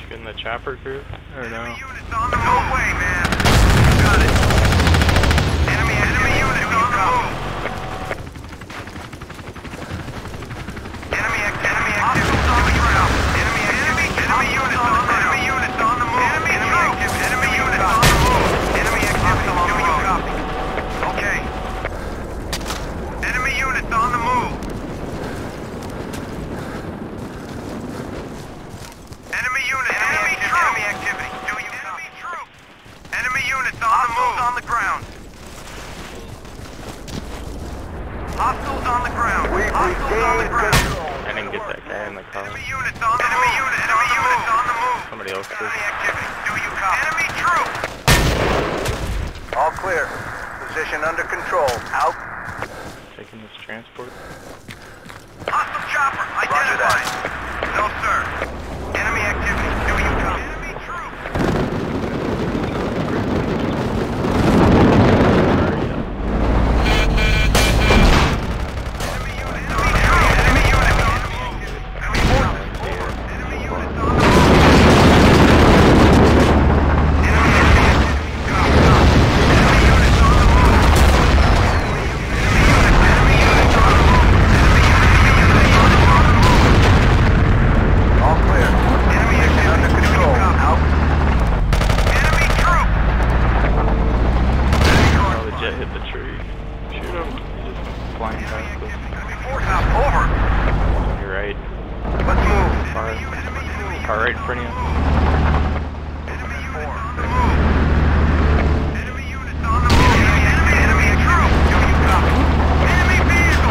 Getting the chopper group? Or no? Enemy units on the move. No way, man. Got it. Enemy units on the move. Enemy activity on the ground. Enemy units on the ground. Enemy units on the move. Enemy activity. Enemy units on the move. Enemy activity on the road. Copy. Okay. Enemy units on the move. Enemy units. Enemy activity. Do you enemy troops? Enemy units on the move. On the ground. Hostiles on the ground. Hostiles on the ground. I didn't get that guy in the car. Enemy units on the move. Enemy units on the move. Somebody else did. Enemy activity. Do you copy? Enemy troops. All clear. Position under control. Out. Taking this transport. Hostile chopper. Identified. No, sir. Enemy activity. Do you copy? Enemy troops. Enemy unit. Enemy unit. Enemy forces. Over. Enemy units on the move. Enemy activity. Enemy units on the move. Enemy units on the move. All clear. Enemy activity under control. Out. Enemy troops. Oh, the jet hit the tree. Shoot him. He's just flying past us. Enemy force out. Over. You're right. Let's move. Car. Car right in front of you. Enemy units on the move. Enemy units on the move. Enemy troops. Do you copy? Enemy vehicle.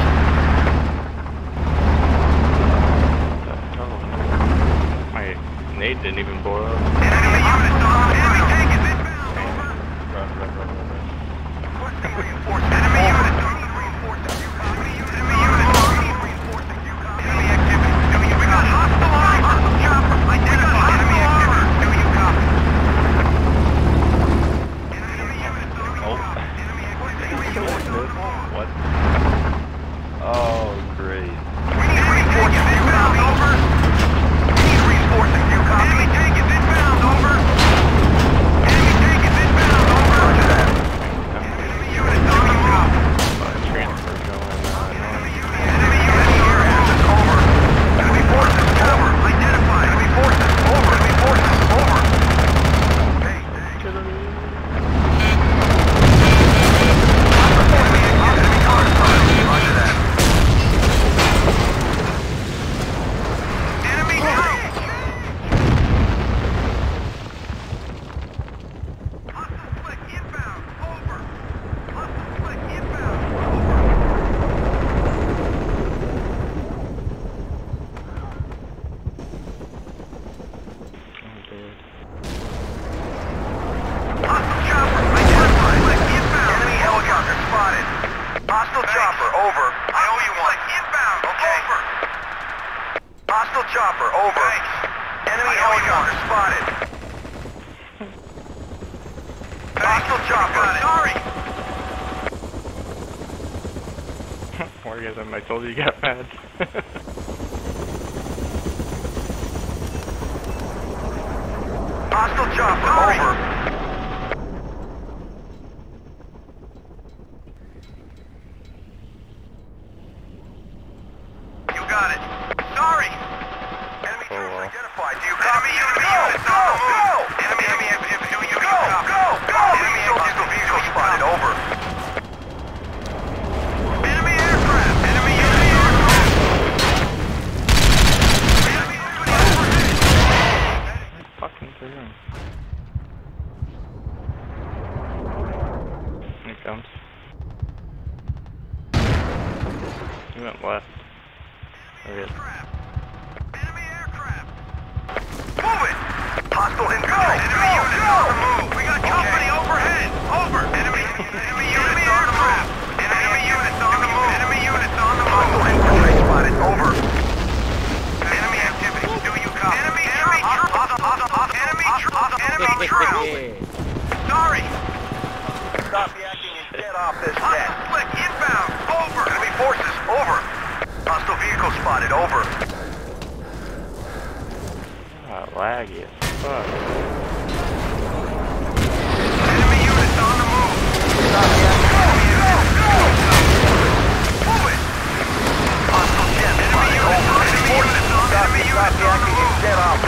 Oh. My nade didn't even blow up. Enemy units on the enemy tank is inbound. Over. Run. Requesting reinforcements. Enemy units on the reinforcements. You copy? Enemy units on the reinforcements. You copy? Enemy activity. Do you? We got hostile armor. Hostile chopper. Identify. Enemy activity. Do you copy? Enemy units on the Oh. enemy activity. What? Oh, great. We need reinforcements. Inbound. Over. We need reinforcements. You copy? Enemy tank is inbound. Over. Enemy tank is inbound. Over. Enemy units on the move. Transfer going on. Enemy units here. Over. Enemy forces. Over. Identified. Enemy forces. Over. Enemy forces. Over. Hey. Enemy cars. Roger that. Enemy troops. Hostile flick inbound. Over. Hostile flick inbound. Over. Hostile chopper. Identified. Flick inbound. Enemy helicopter spotted. Hostile chopper. Over. I owe you one. Inbound. Okay. Over. Hostile chopper. Over. Thanks. Enemy helicopter spotted. Hostile chopper. Sorry. Orgasm, I told you got mad. Hostile chopper. Over. You got it. Sorry. Enemy Oh, troops well. identified. Do you copy? Enemy units on the move. Enemy activity. Do you copy? Enemy hostile vehicle spotted. Over. Enemy aircraft. Enemy units on the move. Enemy units overhead. Fucking through him. Here he comes. He went left. There he is. Enemy aircraft. Move it. Hostile in control. Enemy units on the move. We got company overhead. Over. Enemy units on the move. Enemy units on the move. Enemy units on the move. Hostile infantry spotted. Over. Enemy activity. Do you copy? Enemy troops. Sorry. Stop yakking and get off this net. Hostile flick inbound. Over. Enemy forces. Over. Hostile vehicle spotted. Over. Ah, laggy. Fuck. Enemy units on the move. Go! Move it! Hostile jet. Enemy units on the move. Enemy units on the move.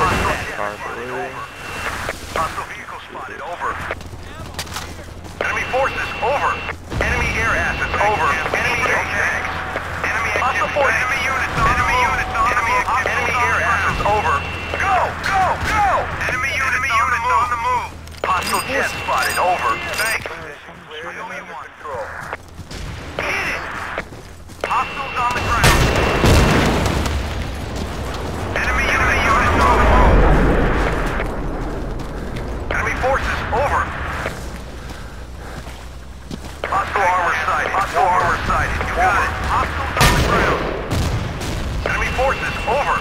Hostile vehicle spotted. Over. Enemy forces. Over. Enemy air assets. Over. Enemy air tanks. Enemy hostile forces. Enemy units on the move. Enemy air assets. Over. Go! Go! Go! Enemy units on the move. Hostile jet spotted. Over. Thanks. Control. Hit it! Hostiles on the ground. Enemy units on the move. Enemy forces. Over. Hostile armor sighted. Hostile armor sighted. You got it. Hostiles on the ground. Enemy forces. Over.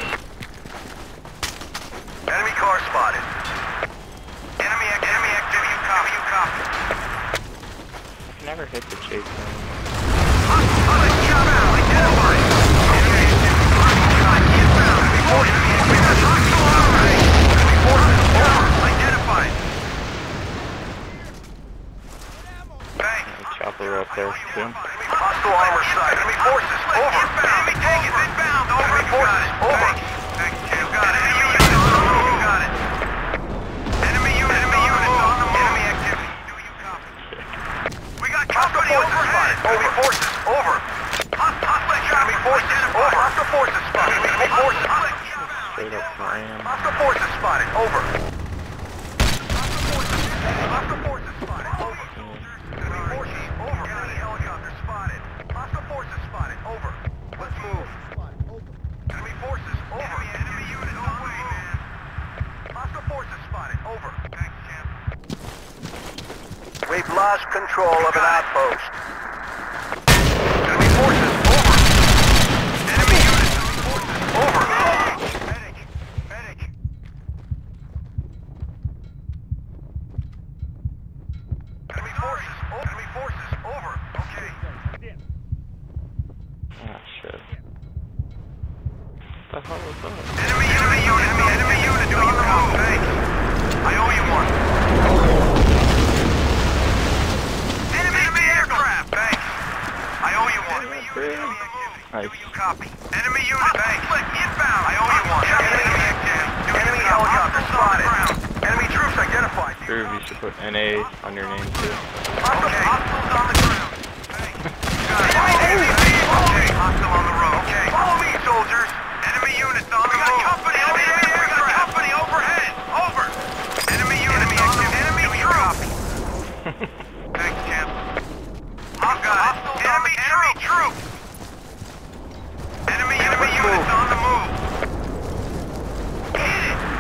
Enemy car spotted. Enemy activity. You copy. You copy. Never hit the chase zone. Hostile jump out. Identified. Okay. Inbound. Enemy forces. Hostile armor. Enemy forces. Over. Identified. Thanks. Chopper up there too. Hostile armor sight. Enemy forces. Over. Enemy tank is inbound. Over. Enemy forces. Over. Thanks. You got it. Enemy units on the move. You got it. Enemy units on the move. Enemy activity. Do you copy? We got company overhead. Enemy forces. Over. Enemy forces. Over. Hostile forces spotted. Enemy forces. Straight up ram. Hostile forces spotted. Over. Hostile forces spotted. Over. Enemy forces. Over. Enemy helicopter spotted. Hostile forces spotted. Over. Let's move. Enemy forces. Over. Enemy units on the way, man. Hostile forces spotted. Over. Thanks, champ. We've lost control of an outpost. Enemy forces. Over. Enemy units. Enemy forces. Over. Medic. Medic. Enemy forces. Enemy forces. Over. Okay. Ah, shit. What the hell was that? Enemy unit. Enemy unit. Do you come? Thanks. I owe you one. Enemy aircraft. Thanks. I owe you one. Enemy unit. Nice. Do you copy? Enemy unit. Thanks. Inbound. I owe you one. Enemy active. Enemy helicopter spotted. Enemy troops identified. Groove, you should put NA on your name too. Okay. Hostiles on the ground. Thanks. Enemy. Okay. Hostile on the road. Okay. Follow me, soldiers. Enemy units on the move. We got company overhead. Over. Enemy units on the move. Enemy troops. Thanks, champ. Enemy troops. Enemy units on the move. Hit it.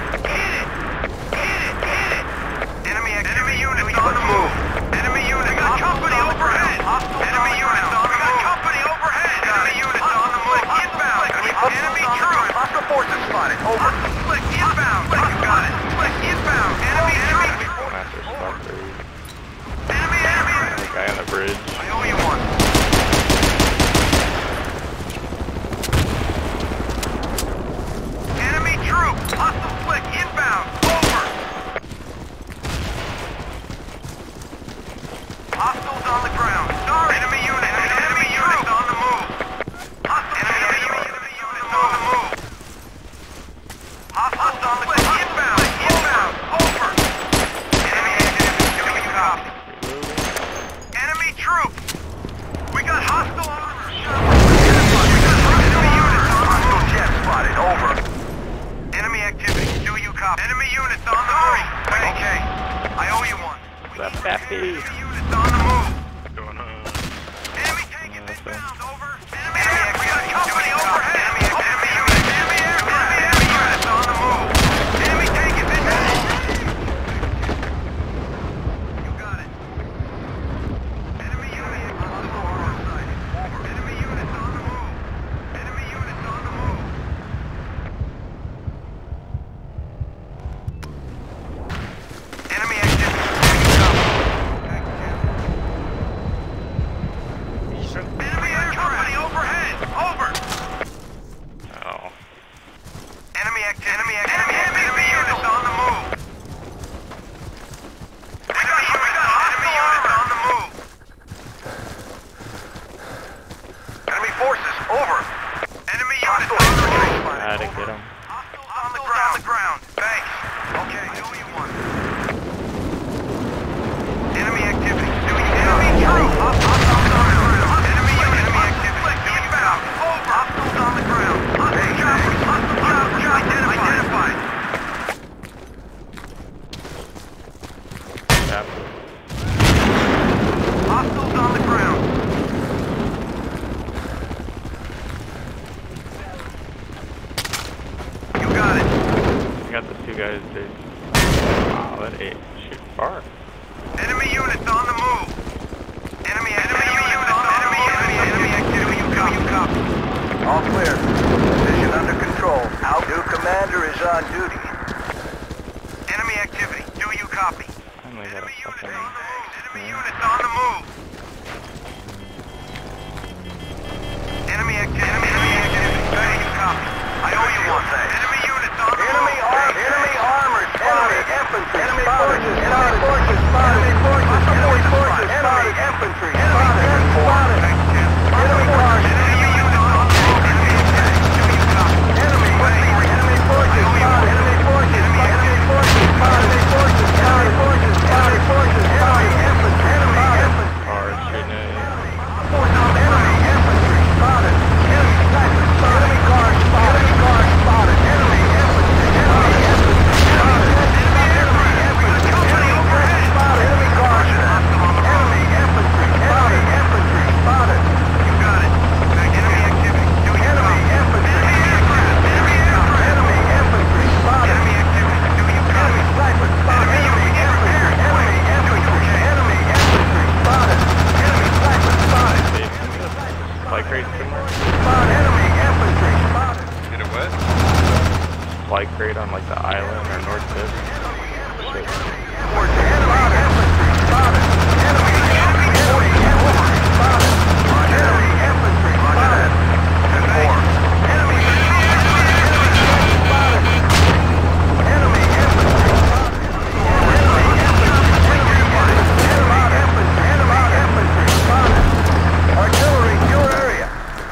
Enemy units on the move. Enemy units. We got company overhead. Enemy units on the move. We got company overhead. Enemy units on the move. Inbound. Enemy troops. Hostile forces spotted. Over. Click. Inbound. You got it. Click. Inbound. Enemy troops. Master Stalker. Enemy. The guy on the bridge. I owe you one. Enemy troops. Hostile click. Inbound. Over. Hostiles on the ground. Sorry. Enemy unit. Enemy units on the move. Enemy units on the move. Hostiles on the ground. Inbound. Over. Enemy activity. Do you copy? Enemy troops. We got hostile armor. Enemy units on hostile jet spotted. Over. Enemy activity. Do you copy? Enemy units on the move. Okay. I owe you one. That Pappy. Enemy units on the move. What's going on? Enemy tank is inbound. Over. Enemy we got company overhead. Enemy units. Enemy units on the move. Enemy tank is inbound. You got it. Enemy unit on the armor side. Over. Enemy units on the move. Enemy units on the move. Enemy activity. Enemy company overhead. Over. chapter. Hostiles on the ground. You got it. I got the two guys, dude. Wow, that ate. Shoot far. Enemy units on the move. Enemy activity. You copy. All clear. Position under control. Our new commander is on duty. Enemy activity. Do you copy? Finally got a fucking... Enemy units on the move. Enemy activity. Do you copy? I owe you one. Enemy units on the move. Enemy armor spotted. Infantry. Enemy forces spotted. Enemy forces spotted. Enemy infantry spotted. Enemy cars. Enemy units on the move. Enemy forces spotted. Enemy forces spotted. Enemy forces spotted. Enemy forces spotted. Enemy forces spotted. Infantry. Cars shooting at you. Enemy infantry spotted. Enemy sniper spotted. Enemy cars spotted. Enemy cars spotted. Enemy infantry. Enemy infantry spotted. Enemy infantry. Enemy cars spotted. Enemy cars. Enemy infantry. Enemy infantry spotted. You got it. Enemy activity. Enemy infantry. Enemy infantry spotted. Enemy activity. Enemy sniper spotted. Enemy infantry. Enemy infantry. Enemy infantry spotted. Enemy sniper spotted. Supply crate somewhere? Enemy infantry spotted. Get it wet? Supply crate on like the island or north tip? Shit. Enemy infantry spotted. Enemy infantry spotted. Enemy infantry spotted. Enemy infantry spotted. Artillery in your area.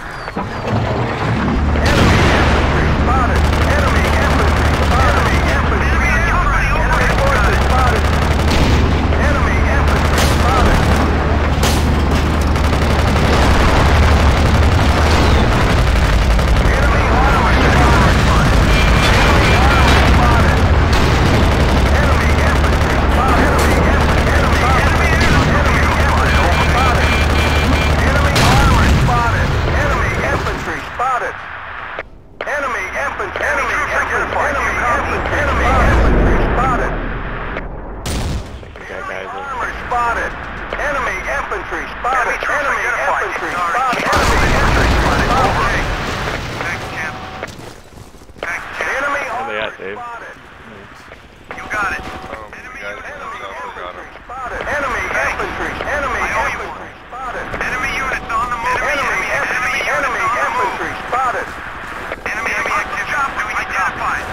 Enemy infantry spotted. Enemy infantry spotted. Enemy forces spotted. Enemy infantry spotted. Enemy armor spotted. Enemy infantry spotted. Enemy armor spotted. Enemy infantry spotted. Enemy infantry. Enemy infantry spotted. We got guys over. Armor spotted. Enemy infantry spotted. Enemy infantry spotted. Enemy infantry spotted. Enemy Where they armor at, Dave? spotted. You got it. The guys in the south got him. Spotted. Enemy infantry. Enemy infantry spotted. Enemy units on the move. Enemy infantry spotted. Enemy activity identified.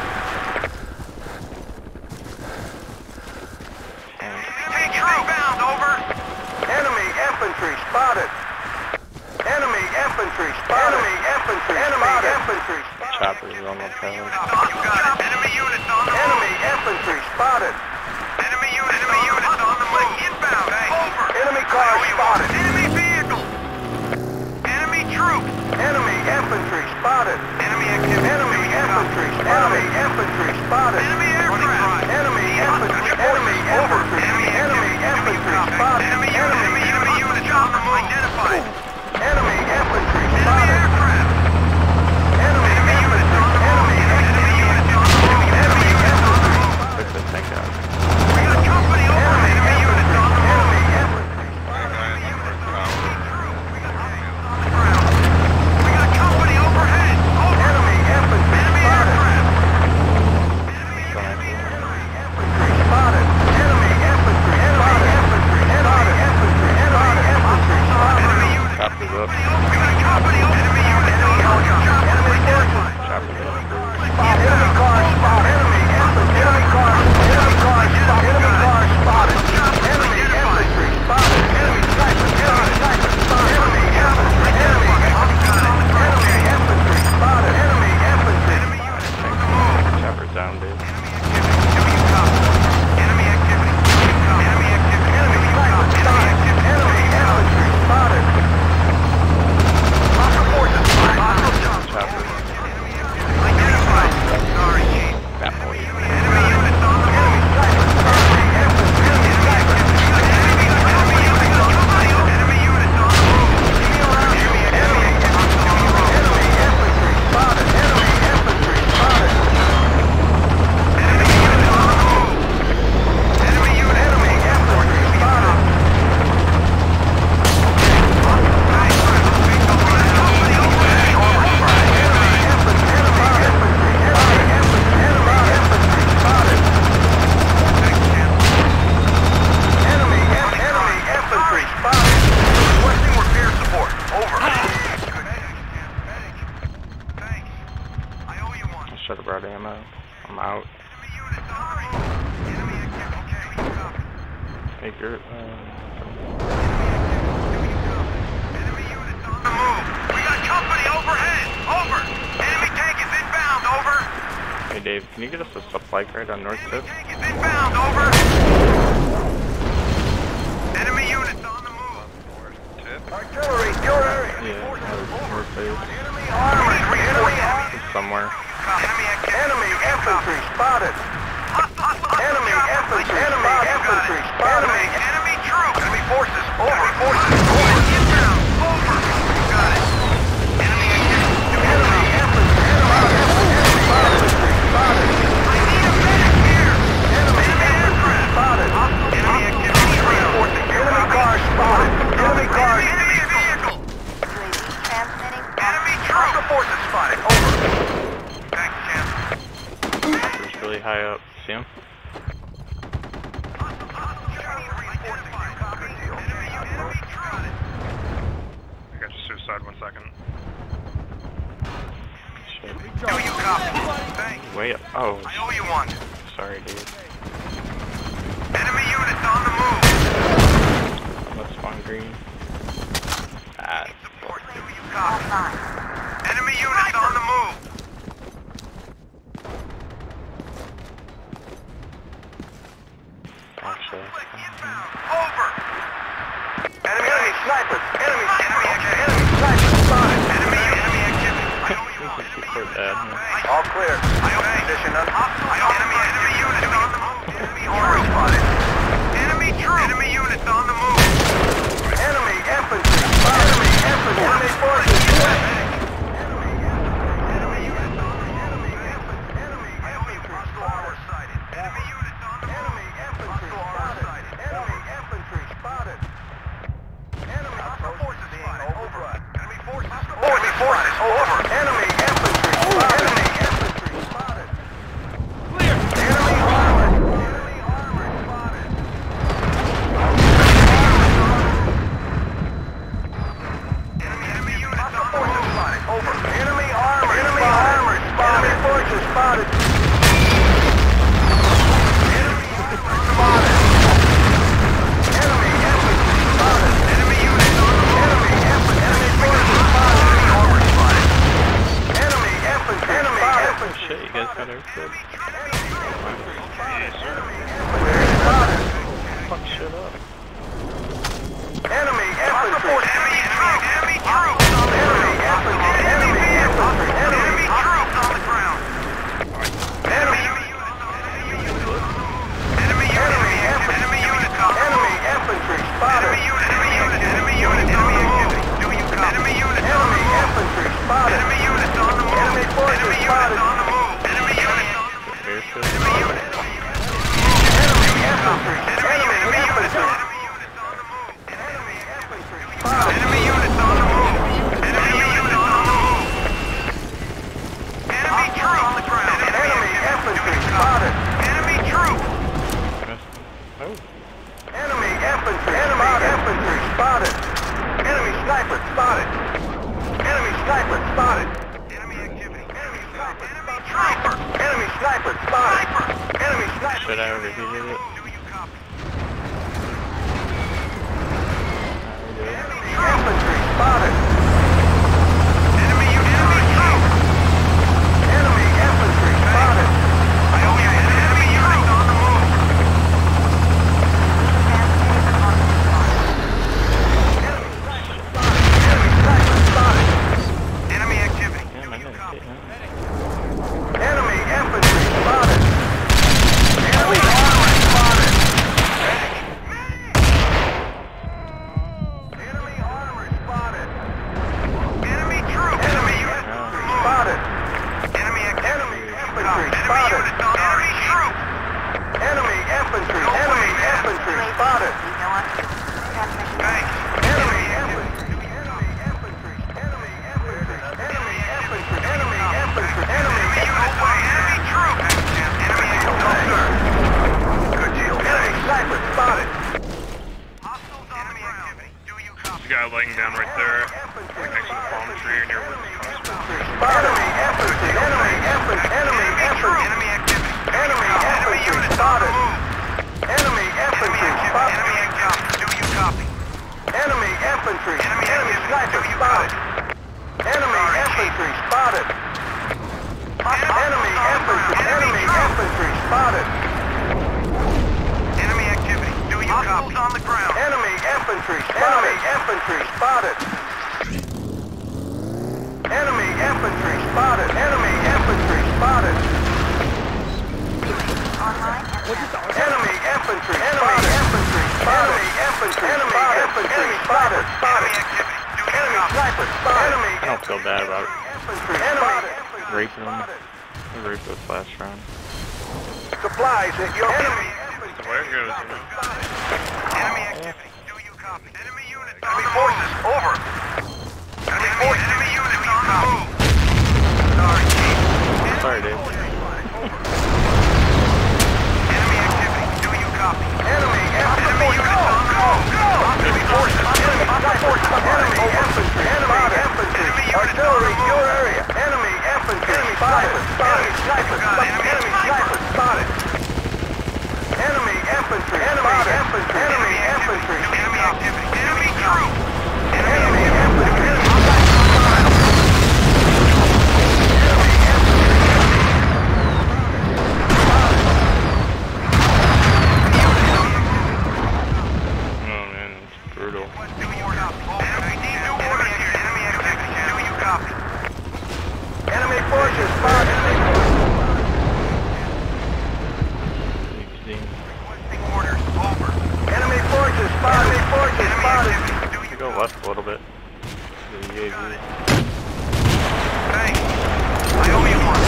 Take troop bound, over. Enemy infantry spotted. Enemy infantry spotted. Enemy infantry spotted. Choppers are almost coming. You got it. Enemy units on the move. Enemy infantry spotted. Enemy units on the move. Inbound. Over. Enemy car spotted. Enemy vehicle. Enemy troops. Enemy infantry spotted. Enemy activity. Enemy infantry. Enemy infantry spotted. Enemy aircraft. Enemy infantry. Enemy infantry. Enemy infantry spotted. Enemy units on the move. Identified. Enemy infantry spotted. Aircraft. Enemy units on the move. Enemy units on the move. Enemy units on the move. Took the tank out. We got company over. Enemy units on the move. Enemy infantry. That guy in the north tower. We got company overhead. Over. Enemy infantry spotted. From Make your, Enemy units on the move. We got company overhead. Over. Enemy tank is inbound. Over. Hey Dave, can you get us a supply crate on North 5th? Tank is inbound. Over. Enemy units on the move. North tip. Artillery, your area. Yeah, North 5th. Enemy armor. It's somewhere. Enemy infantry spotted. Enemy infantry. Enemy infantry spotted. Enemy troops. Enemy forces. Over. Forces. Inbound. Over. Got it. Enemy infantry. Enemy infantry spotted. I need a medic here. Enemy aircraft spotted. Enemy activity. Reinforcing. Enemy car spotted. Enemy car. Enemy vehicle. Transmitting. Enemy troops. Forces spotted. Over. Thanks, Champ. It's really high up. See him? I got your suicide 1 second. Shit. Do you copy? Thanks. Way up. Oh, I owe you one. sorry, dude. Enemy units on the move. Let's spawn green. Ah, Support. Do you copy? Enemy units on the move. actually. Over. Enemy snipers. Enemy snipers spotted. Enemy activity. I owe you one. Super bad. All clear. Position up. Enemy units on the move. Enemy horror spotted. Enemy troops. Enemy units on the move. Enemy infantry. Enemy infantry. Enemy forces. Enemy units on the move. Enemy hostile armor sighted. Enemy units on the move. Enemy infantry spotted. Enemy infantry spotted. Enemy forces spotted. Over. Enemy forces. Enemy forces. Over. Enemy infantry spotted. Enemy infantry spotted. Clear. Enemy armor. Enemy armor spotted. Enemy units on the move. Spotted. Over. Enemy armor. Enemy armor spotted. Enemy forces spotted. Enemy armor spotted. Enemy infantry spotted. Enemy units on the move. Enemy infantry. Enemy forces spotted. Enemy armor spotted. Enemy infantry. Enemy infantry. Oh shit, you guys got everything. Fuck shit up. Enemy infantry. Enemy troops. Enemy infantry. Enemy infantry. Enemy troops on the ground. Enemy units. Enemy units. Enemy units. Enemy infantry spotted. Enemy units. Enemy units. Enemy activity. Do you copy? Enemy units. Enemy infantry spotted. Enemy units on the move. Enemy forces spotted. On the move. Enemy units. Airfield. Enemy units. Enemy infantry. Enemy infantry. Enemy units on the move. Enemy units on the move. Enemy troops on the ground. Enemy infantry spotted. Enemy troops. Oh, Enemy infantry. Enemy infantry spotted. Enemy sniper spotted. Enemy sniper spotted. Enemy activity. Enemy sniper. Enemy sniper. Enemy sniper spotted. Enemy sniper. should I overheated it? Do you copy? I did. Enemy infantry spotted. Enemy troops. Enemy infantry spotted. I owe you. Enemy units on the move. Enemy sniper spotted. Enemy activity. Yeah, my name. Enemy infantry spotted. Enemy armor spotted. Enemy armor spotted. Enemy troops. Enemy infantry spotted. Enemy infantry spotted. Enemy troops. Enemy infantry. Enemy infantry spotted. Thanks. Enemy infantry. Enemy infantry. Enemy infantry. Enemy infantry. Enemy infantry. Enemy infantry. Enemy troops. Enemy infantry. Good deal. Enemy sniper spotted. Hostiles on the ground. Do you copy? There's a guy laying down right there, next to the palm tree near where the hospital. Enemy infantry. Enemy infantry. Enemy infantry. Enemy activity. Enemy infantry spotted. Enemy infantry spotted. Enemy Hostiles on the ground. Enemy infantry spotted. Enemy infantry spotted. Enemy infantry spotted. Online. Enemy infantry spotted. Enemy infantry spotted. Enemy sniper spotted. Enemy I don't feel bad about infantry spotted. raping them. I raped with flash round. Supplies at your enemy. The way it goes, you know. Enemy activity. Do you copy? Enemy units. Enemy forces. Over. Enemy forces. Enemy units on the move. Sorry, Chief. Sorry, Dave. Enemy activity. Do you copy? Enemy units on the move. Enemy forces. Enemy forces. Enemy infantry. Enemy infantry. Artillery. Your area. Enemy infantry. Enemy sniper. Enemy sniper. Enemy sniper. Spotted. Enemy infantry. Enemy infantry. Enemy infantry. Enemy activity. Enemy troops. Enemy infantry. Oh man, it's brutal. Enemy forces spotted. Orders. Over. Enemy forces spotted. Enemy forces spotted. Go left a little bit. The UAV. Thanks. I owe you one.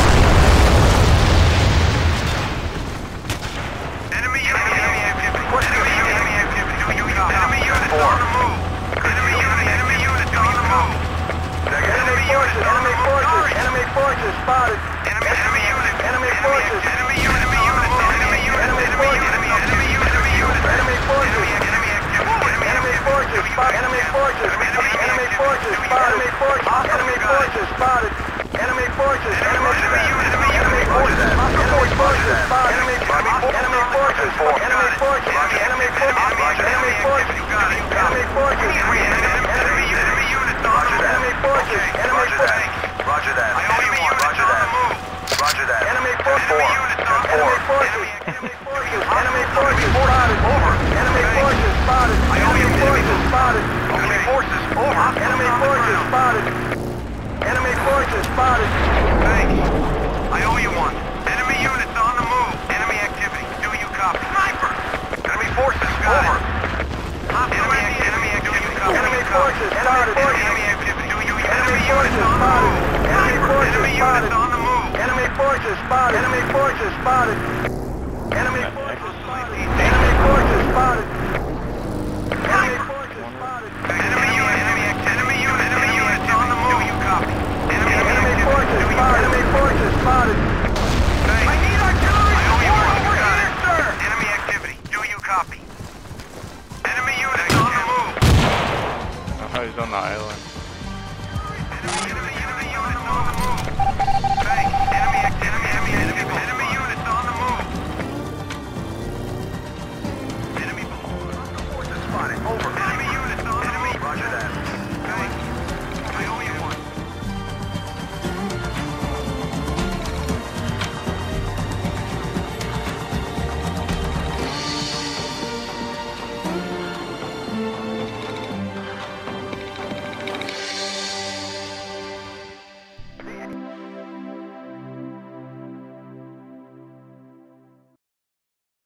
Enemy activity. Enemy activity. Do you copy? Enemy units on the move. Enemy units on the move. Enemy forces. Enemy forces. Enemy forces spotted. Enemy units. Enemy forces. Enemy units. Enemy units. Enemy forces. Enemy units. Enemy forces. Enemy forces. Enemy forces. Enemy forces spotted. Enemy forces. Enemy forces spotted. Enemy forces. Enemy forces. Enemy forces. Enemy forces spotted. Enemy forces. Enemy forces. Enemy forces. Enemy forces. Enemy forces. Enemy forces. Enemy units on the move. Enemy forces. Enemy forces. Roger that. I owe you one. Roger that. Roger that. Enemy forces. Enemy forces. Enemy forces. Enemy forces spotted. Over. Enemy forces spotted. I owe you forces spotted. Enemy forces. Over. Enemy forces spotted. Enemy forces spotted. Thanks. I owe you one. Enemy units on the move. Enemy activity. Do you copy? Sniper. Enemy forces. Over. Enemy activity. Do you copy? Enemy forces spotted. Enemy activity. Do you? Enemy units on the move. Enemy forces spotted. On the move. Enemy forces spotted. Enemy forces spotted. Enemy forces spotted. Enemy forces spotted. Enemy forces spotted. Enemy units on the move. Do you copy? Enemy forces spotted. Enemy forces spotted. I need artillery support over here, sir. Enemy activity. Do you copy? Enemy units on the move. Oh, he's on the island.